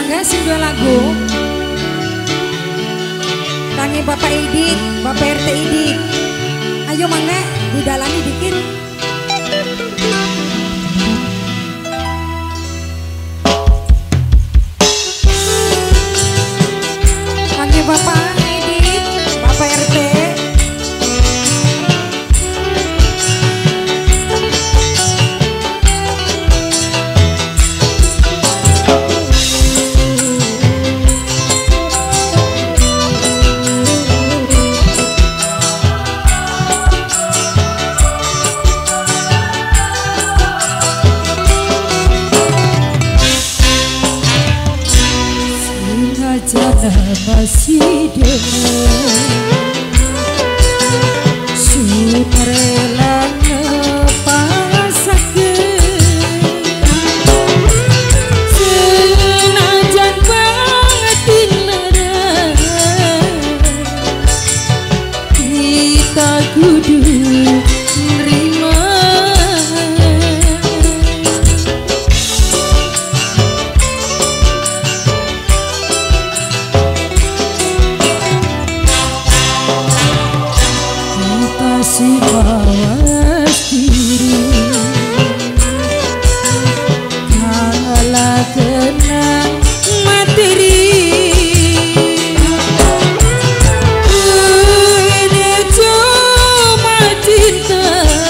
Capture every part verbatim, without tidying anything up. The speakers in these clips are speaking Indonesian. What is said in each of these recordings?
mangga sing dua lagu. Kangen Bapak Idik, Bapak R T Idik. Ayo mangga didalami dikit. Kangen Bapak Idik, Bapak R T. Jana masih dengar sutrela ngepasakeun senajan bangetin lara kita kudu nerima. Si mawas diri kalah kena materi ini cuma cinta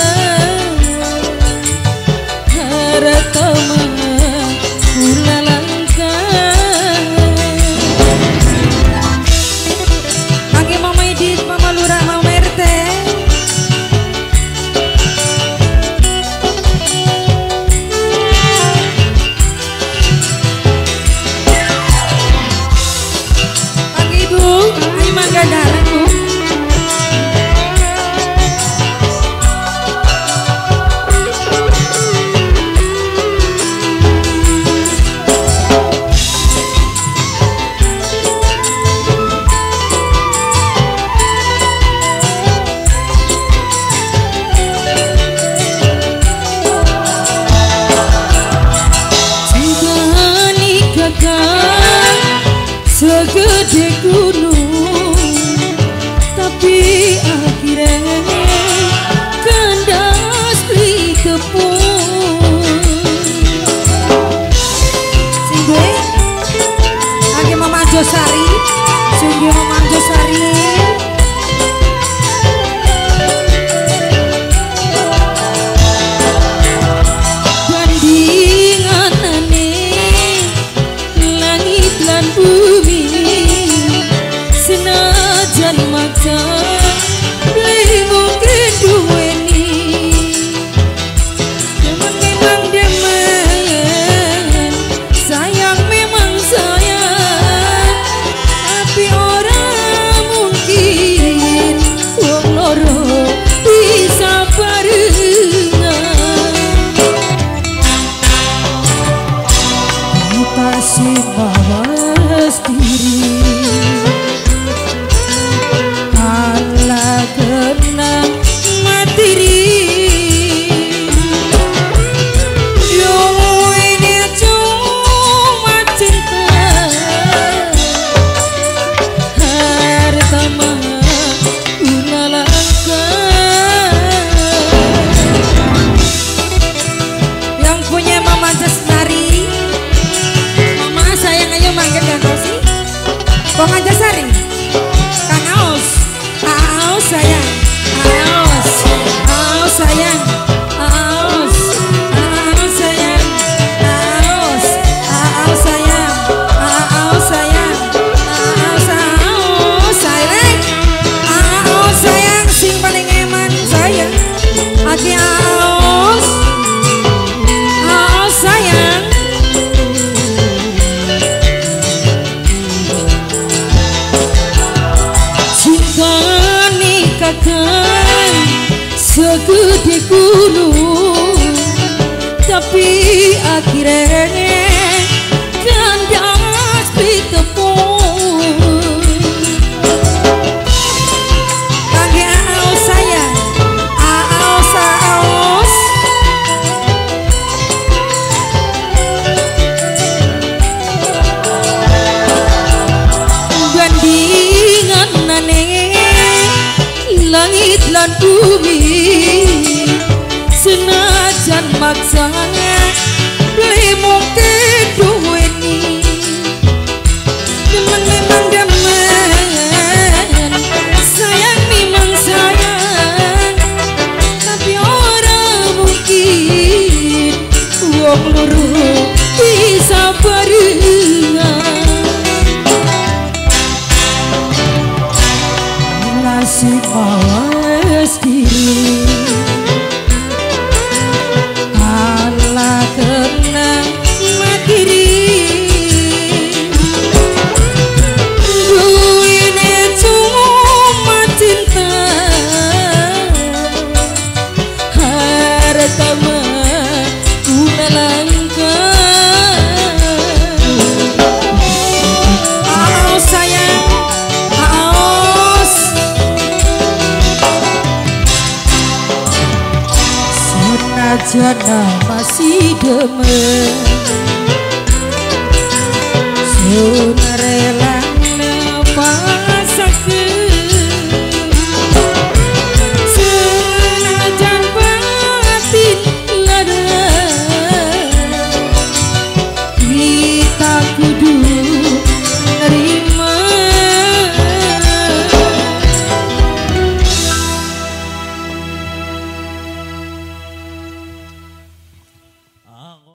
harta mula langkah. Kaki Mama Idit, Mama Lurah, Mama R T. Segede gunung tapi akhirnya kandas di tepung. Sing gue Kaki Mama Josari, sing gue Mama Josari. Bandingan aneh langit lan bumi senajan maksa beli mungkin duweni demen memang demen sayang memang sayang tapi orang mungkin wong loro bisa barengan kita sih mawas diri kalah kena materi yo ini cuma cinta harta mula langkah. Yang punya Mama Jasari, Mama sayang ayo manggil Kang Ausi. Bang Jasari, Kang Aus, Aus sayang, Aus, Aus sayang, Aus, Aus sayang, Aus, Aus sayang, Aus sayang, Aus, Aus sayang, Aus sayang, sing paling eman sayang, Aki Aus, Aus sayang. Segede gunung tapi akhirnya kandas di tepung. Kaki Aus sayang, Aus, Aus. lan bumi senajan maksane beli mungkin duweni demen memang demen sayang memang sayang tapi orang mungkin wong loro bisa barengan nasib awas diri kalah kena matiri duine cuma cinta harta mah guna langka aos sayang aos senajan masih demen